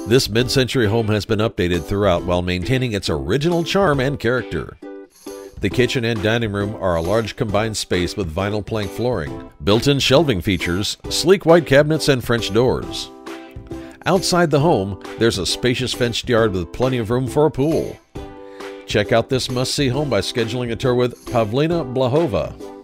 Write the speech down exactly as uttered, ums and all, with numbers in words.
This mid-century home has been updated throughout while maintaining its original charm and character. The kitchen and dining room are a large combined space with vinyl plank flooring, built-in shelving features, sleek white cabinets, and French doors. Outside the home, there's a spacious fenced yard with plenty of room for a pool. Check out this must-see home by scheduling a tour with Pavlina Blahova.